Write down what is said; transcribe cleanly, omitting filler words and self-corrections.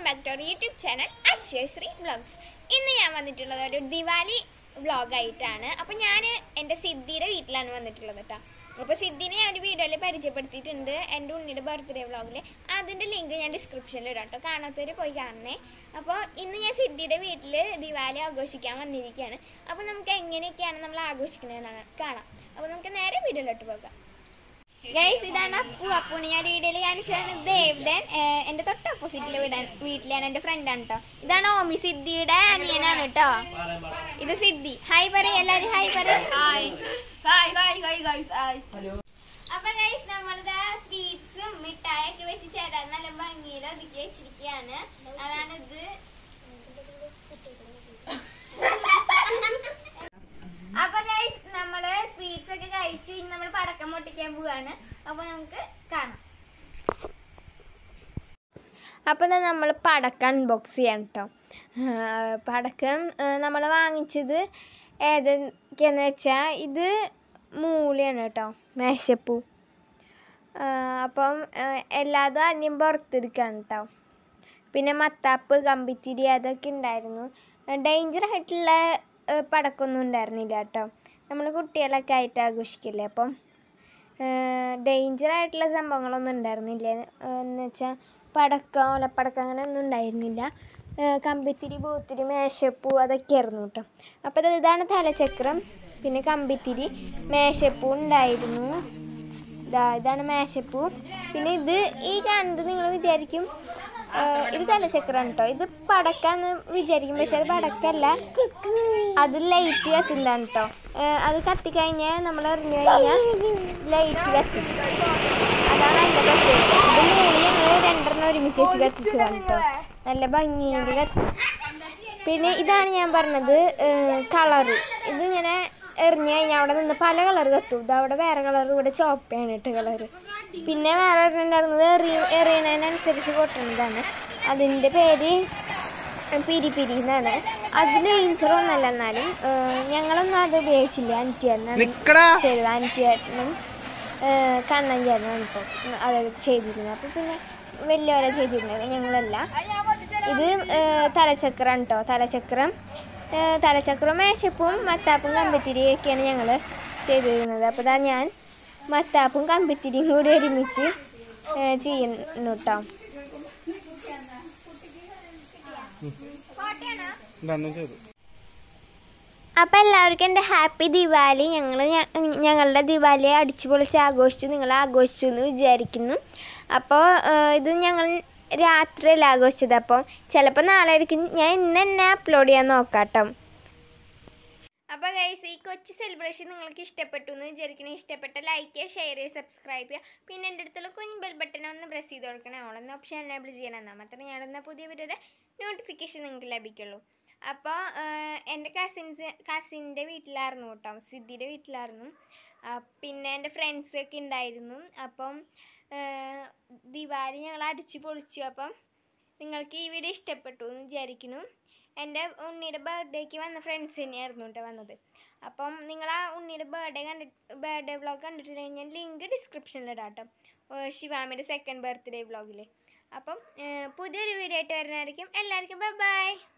back to our YouTube channel AswaSree vlogs. ഇന്ന് ഞാൻ വന്നിട്ടുള്ളത് ഒരു ദിവാലി വ്ലോഗ് ആയിട്ടാണ്. അപ്പോൾ ഞാൻ എൻ്റെ സിദ്ധിയുടെ വീട്ടിലാണ് വന്നിട്ടുള്ളത് കേട്ടോ. അപ്പോൾ സിദ്ധിനെ ഞാൻ ഒരു വീഡിയോയിൽ പരിചയപ്പെടുത്തിയിട്ടുണ്ട് എൻ്റെ ഉണ്ണിയുടെ ബർത്ത്ഡേ വ്ലോഗിൽ. അതിൻ്റെ ലിങ്ക് ഞാൻ ഡിസ്ക്രിപ്ഷനിൽ ഇടാം കേട്ടോ, കാണാത്തവർ പോയി കാണണേ. അപ്പോൾ ഇന്ന് ഞാൻ സിദ്ധിയുടെ വീട്ടിൽ ദിവാലി ആഘോഷിക്കാൻ വന്നിരിക്കുകയാണ്. അപ്പോൾ നമുക്ക് എങ്ങനെയൊക്കെയാണ് നമ്മൾ ആഘോഷിക്കുന്നതെന്നാണ് കാണാം. അപ്പോൾ നമുക്ക് നേരെ വീഡിയോയിലോട്ട് പോകാം. ഗൈസ്, ഇതാണ് അപ്പൂണ് ഞാൻ വീഡിയോയിൽ കാണിച്ചതാണ്. ദേവ്ദൻ എൻ്റെ തൊട്ട് ഓപ്പോസിറ്റിൽ വീട്ടിലാണ്, എൻ്റെ ഫ്രണ്ടാണ് കേട്ടോ. ഇതാണ് ഓമി, സിദ്ധിയുടെ അനിയനാണ് കേട്ടോ. ഇത് സിദ്ധി. ഹായ് പറയും എല്ലാവരും, ഹായ് പറയും. അപ്പൊ ഗൈസ്, നമ്മളുടെ സ്വീറ്റ്സും മിഠായൊക്കെ വെച്ച് ചേരാൻ നല്ല ഭംഗിയിൽ ഒതുക്കി വെച്ചിരിക്കുകയാണ്. അതാണിത്. അപ്പൊ ഗൈസ്, നമ്മള് സ്വീറ്റ്സ് ഒക്കെ കഴിച്ചു. ഇനി നമ്മൾ പടക്കം പൊട്ടിക്കാൻ പോവാണ്. അപ്പൊ നമുക്ക് കാണാം. അപ്പൊ നമ്മൾ പടക്കം അൺബോക്സ് ചെയ്യാം കേട്ടോ. പടക്കം നമ്മൾ വാങ്ങിച്ചത് ഏതൊക്കെയാന്ന് വെച്ചാൽ ഇത് മൂലയാണ് കേട്ടോ, മേശപ്പൂ. അപ്പം എല്ലാതും ആദ്യം പുറത്തെടുക്കാണ് കേട്ടോ. പിന്നെ മത്താപ്പ്, കമ്പിത്തിരി അതൊക്കെ ഉണ്ടായിരുന്നു. ഡേഞ്ചർ ആയിട്ടുള്ള പടക്കമൊന്നും ഉണ്ടായിരുന്നില്ല കേട്ടോ. നമ്മൾ കുട്ടികളൊക്കെ ആയിട്ട് ആഘോഷിക്കില്ലേ, അപ്പം ഡേഞ്ചറായിട്ടുള്ള സംഭവങ്ങളൊന്നും ഉണ്ടായിരുന്നില്ല. എന്ന് വെച്ചാൽ പടക്കം, ഓലപ്പടക്കം അങ്ങനെ ഒന്നും ഉണ്ടായിരുന്നില്ല. കമ്പിത്തിരി, പൂത്തിരി, മേശപ്പൂ അതൊക്കെയായിരുന്നു കേട്ടോ. അപ്പോൾ ഇതാണ് തലചക്രം, പിന്നെ കമ്പിത്തിരി, മേശപ്പൂ ഉണ്ടായിരുന്നു. ഇതാണ് മേശപ്പൂ. പിന്നെ ഇത് ഈ കാണുന്നത് നിങ്ങൾ വിചാരിക്കും ഇത് തലചക്രമാണ് കേട്ടോ. ഇത് പടക്കാന്ന് വിചാരിക്കും, പക്ഷെ അത് പടക്കല്ല, അത് ലൈറ്റ് കത്തുന്നതാണ് കേട്ടോ. അത് കത്തിക്കഴിഞ്ഞാൽ നമ്മൾ എറിഞ്ഞു കഴിഞ്ഞാൽ ലൈറ്റ് കത്തി. അതാണ് അതിൻ്റെ പ്രത്യേകത. ഇത് മൂന്ന് ഞങ്ങൾ രണ്ടെണ്ണം ഒരുമിച്ച് വെച്ച് കത്തിച്ചതാണ് കേട്ടോ. നല്ല ഭംഗിയിൽ കത്തി. പിന്നെ ഇതാണ് ഞാൻ പറഞ്ഞത് കളറ്. ഇതിങ്ങനെ എറിഞ്ഞു കഴിഞ്ഞാൽ അവിടെ നിന്ന് പല കളർ കത്തും. ഇതവിടെ വേറെ കളർ, ഇവിടെ ചോപ്പയാണ് കേട്ടോ കളറ്. പിന്നെ വേറെ ഉണ്ടായിരുന്നത് എറിയണതിനനുസരിച്ച് പൊട്ടുന്നതാണ്. അതിൻ്റെ പേര് പിരി എന്നാണ്. അത് ഡേഞ്ചറൊന്നല്ല, എന്നാലും ഞങ്ങളൊന്നും അത് ഉപയോഗിച്ചില്ല. അനിറ്റിയായിരുന്നു ചെയ്തത്. അനിറ്റിയായിട്ടും കണ്ണൻ ചേട്ടനാണ് ഇപ്പോൾ അത് ചെയ്തിരുന്നത്. അപ്പോൾ പിന്നെ വലിയവരെ ചെയ്തിരുന്നത് ഞങ്ങളല്ല. ഇത് തലചക്രമാണ് കേട്ടോ. തലചക്രം, മേശപ്പും മത്താപ്പും കമ്പിത്തിരിയൊക്കെയാണ് ഞങ്ങൾ ചെയ്തിരുന്നത്. അപ്പോൾ ഇതാ ഞാൻ മത്താപ്പും കമ്പിത്തിരിയും കൂടി ഒരുമിച്ച് ചെയ്യുന്നു കേട്ടോ. അപ്പം എല്ലാവർക്കും എൻ്റെ ഹാപ്പി ദിവാലി. ഞങ്ങളുടെ ദിവാലിയെ അടിച്ചു പൊളിച്ച് ആഘോഷിച്ചു. നിങ്ങൾ ആഘോഷിച്ചു എന്ന് വിചാരിക്കുന്നു. അപ്പോൾ ഇത് ഞങ്ങൾ രാത്രിയല്ല ആഘോഷിച്ചത്. അപ്പം ചിലപ്പോൾ നാളെ ആയിരിക്കും. ഞാൻ ഇന്ന് തന്നെ അപ്ലോഡ് ചെയ്യാൻ നോക്കാം കേട്ടോ. അപ്പോൾ ഗൈസ്, ഈ കൊച്ചു സെലിബ്രേഷൻ നിങ്ങൾക്ക് ഇഷ്ടപ്പെട്ടു എന്ന് വിചാരിക്കണം. ഇഷ്ടപ്പെട്ട ലൈക്ക് ചെയ്യുക, ഷെയർ ചെയ്യുക, സബ്സ്ക്രൈബ് ചെയ്യുക. പിന്നെ എൻ്റെ അടുത്തുള്ള കുഞ്ഞ് ബെൽ ബട്ടൺ ഒന്ന് പ്രസ് ചെയ്ത് കൊടുക്കണം. ഓളെന്ന ഓപ്ഷൻ എനേബിൾ ചെയ്യണം. എന്നാൽ മാത്രമേ ഞാനെന്ന പുതിയ വീഡിയോയുടെ നോട്ടിഫിക്കേഷൻ നിങ്ങൾക്ക് ലഭിക്കുള്ളൂ. അപ്പോൾ എൻ്റെ കസിൻ്റെ വീട്ടിലായിരുന്നു കേട്ടോ, സിദ്ധിയുടെ വീട്ടിലായിരുന്നു. പിന്നെ എൻ്റെ ഫ്രണ്ട്സൊക്കെ ഉണ്ടായിരുന്നു. അപ്പം ദിവാലി ഞങ്ങൾ അടിച്ച് പൊളിച്ചു. അപ്പം നിങ്ങൾക്ക് ഈ വീഡിയോ ഇഷ്ടപ്പെട്ടു എന്ന് വിചാരിക്കുന്നു. എൻ്റെ ഉണ്ണിയുടെ ബർത്ത്ഡേക്ക് വന്ന ഫ്രണ്ട്സ് തന്നെയായിരുന്നു കേട്ടോ വന്നത്. അപ്പം നിങ്ങൾ ആ ഉണ്ണിയുടെ ബർത്ത്ഡേ വ്ളോഗ് കണ്ടിട്ടുണ്ടെങ്കിൽ ഞാൻ ലിങ്ക് ഡിസ്ക്രിപ്ഷനിലിടാം കേട്ടോ, ശിവാമിയുടെ സെക്കൻഡ് ബർത്ത്ഡേ വ്ളോഗിൽ. അപ്പം പുതിയൊരു വീഡിയോ ആയിട്ട് വരുന്നതായിരിക്കും. എല്ലാവർക്കും ബൈ ബൈ.